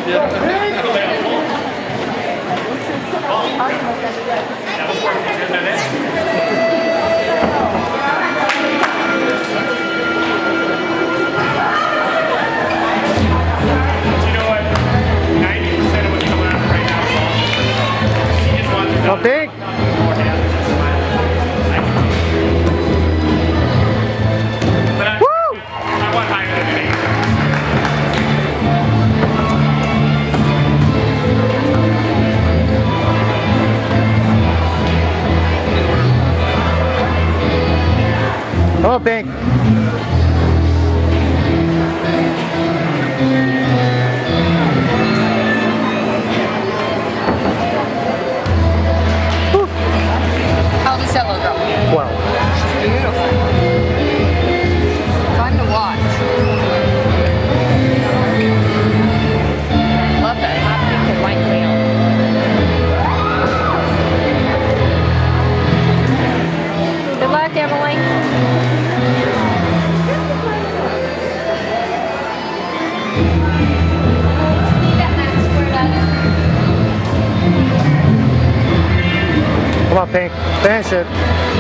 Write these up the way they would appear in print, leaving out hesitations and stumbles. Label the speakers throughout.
Speaker 1: Well, Pink. Come on, Pink.
Speaker 2: How old is that little girl?
Speaker 1: 12.
Speaker 2: She's beautiful. Fun to watch. Love that hot pink and white whale. Good luck, Emily.
Speaker 1: Come on, Pink. Finish it.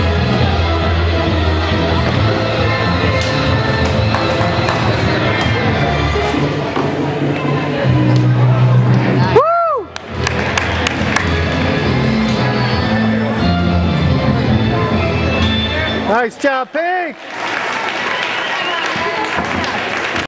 Speaker 1: Woo! Nice job, Pink.